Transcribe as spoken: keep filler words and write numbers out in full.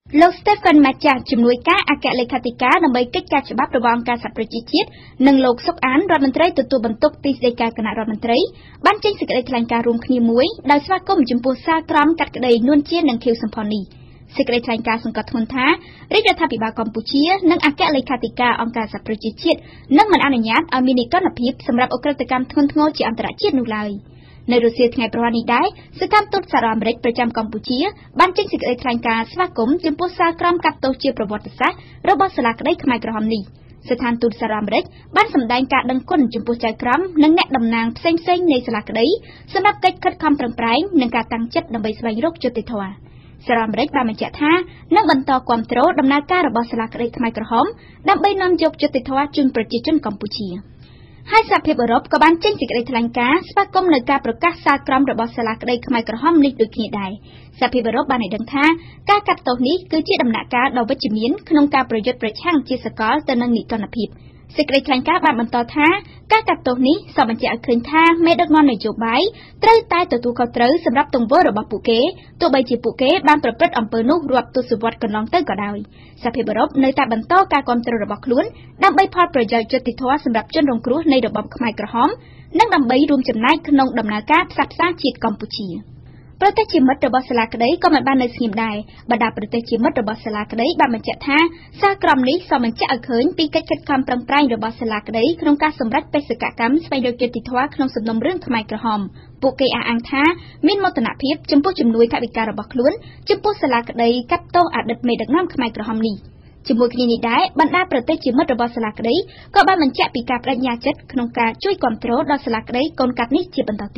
លោក Stephen Machak ជំនួយការអគ្គលេខាធិការដើម្បីកិច្ចការច្បាប់របស់អង្គការសហប្រជាជាតិនិងលោកសុកអានរដ្ឋមន្ត្រីទទួលបន្ទុកទីស្តីការគណៈរដ្ឋមន្ត្រីបានចេញសេចក្តីថ្លែងការណ៍រួមគ្នាមួយដោយស្វាគមន៍ចំពោះសារក្រមកាត់ក្តីនួនជានិងខៀវសំផននេះសេចក្តីថ្លែងការណ៍សង្កត់ធ្ងន់ថារាជរដ្ឋាភិបាលកម្ពុជានិងអគ្គលេខាធិការអង្គការសហប្រជាជាតិនឹងមិនអនុញ្ញាតឲ្យមាននីតិរដ្ឋភាពសម្រាប់អ ក្រិតកម្មធ្ងន់ធ្ងរជាអន្តរជាតិនោះឡើយនៅរសៀលថ្ងៃប្រហ័ននេះដែរស្ថានទូតសហរដ្ឋអាមេរិកប្រចាំកម្ពុជាបានចេញសេចក្តីថ្លែងការណ៍ស្វាគមន៍ចំពោះសារក្រមកាត់ទោសជាប្រវត្តិសាស្ត្ររបស់សាលាក្តីខ្មែរក្រហមនេះស្ថានទូតសហរដ្ឋអាមេរិកបានសម្ដែងការដឹងគុណចំពោះចៅក្រមនិងអ្នកតំណាងផ្សេងៗនៃសាលាក្តីសម្រាប់កិច្ចខិតខំប្រឹងប្រែងនិងការតាំងចិត្តដើម្បីស្វែងរកយុត្តិធម៌សហរដ្ឋអាមេរិកបានបញ្ជាក់ថានឹងបន្តគាំទ្រដំណើរការរបស់សាលាក្តីខ្មែរក្រហមដើម្បីនាំយកយុត្តិធម៌ជូនប្រជាជនកម្ពុជាហើយសហភាពអឺរ៉ុបក៏បានចេញសេចក្តីថ្លែងការណ៍ស្វាគមន៍នៅការប្រកាសសារក្រមរបស់សាលាក្តីខ្មែរក្រហមនេះដូចគ្នាដែរសហភាពអឺរ៉ុបបានឲ្យដឹងថាការកាត់ទោសនេះគឺជាដំណាក់កាលដ៏វិជ្ជមានក្នុងការប្រយុទ្ធប្រឆាំងជាសកលទៅនឹងនីតិរដ្ឋភាពសេចក្តីថ្លែងការណ៍បានបន្តថាការកាត់ទោសនេះសបញ្ជាក់ឲ្យឃើញថាមេដឹកនាំនយោបាយត្រូវតែទទួលខុសត្រូវសម្រាប់ទង្វើរបស់ពួកគេទោះបីជាពួកគេបានប្រព្រឹត្តអំពើនោះរាប់ទសវត្សរ៍កន្លងទៅក៏ដោយសហភាពអឺរ៉ុបនៅតែបន្តការគាំទ្ររបស់ខ្លួនដើម្បីផលប្រយោជន៍យុត្តិធម៌សម្រាប់ជនរងគ្រោះនៃរបបខ្មែរក្រហមនិងដើម្បីរួមចំណែកក្នុងដំណើរការផ្សះផ្សាជាតិកម្ពុជាប្រទេសជាមិត្តរបស់សាលាក្តីក៏មិនបាននៅស្ងៀមដែរបររប្រទេសជាមិត្តរបស់សាលាក្តីបានបញ្ជាក់ថាសារក្រមនេះសមបញ្ជាក់ឲ្យឃើញពីកិច្ចខិតខំប្រឹងប្រែងរបស់សាលាក្តីក្នុងការសម្រេចបេសកកម្មស្វែងរកយុត្តិធម៌ក្នុងសំណុំរឿងខ្មែរក្រហមពួកគេអះអាងថាមានមោទនភាពចំពោះជំនួយថវិការបស់ខ្លួនចំពោះសាលាក្តីកាត់ទោសអតីតមេដឹកនាំខ្មែរក្រហមនេះជាមួយគ្នានេះដែរបណ្ដាប្រទេសជាមិត្តរបស់សាលាក្តីក៏បានបញ្ជាក់ពីការបដិញ្ញាចិត្តក្នុងការជួយគាំទ្រដល់សាលាក្តីកូនកាត់នេះជាបន្ត